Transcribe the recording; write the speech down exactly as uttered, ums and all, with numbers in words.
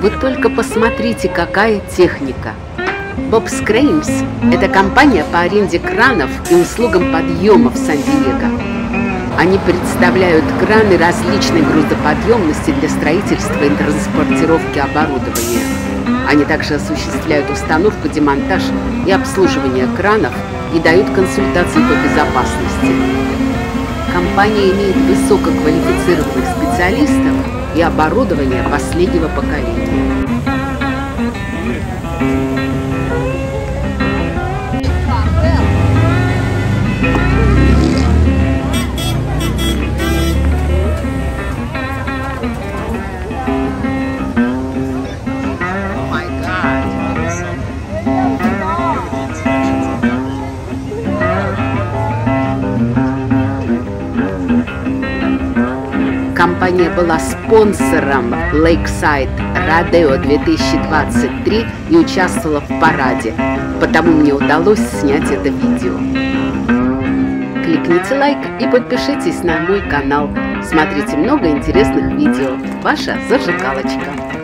Вы только посмотрите, какая техника. Bob's Cranes – это компания по аренде кранов и услугам подъема в Сан-Диего. Они представляют краны различной грузоподъемности для строительства и транспортировки оборудования. Они также осуществляют установку, демонтаж и обслуживание кранов и дают консультации по безопасности. Компания имеет высококвалифицированных специалистов и оборудование последнего поколения. Компания была спонсором Lakeside Rodeo две тысячи двадцать три и участвовала в параде, потому мне удалось снять это видео. Кликните лайк и подпишитесь на мой канал. Смотрите много интересных видео. Ваша зажигалочка.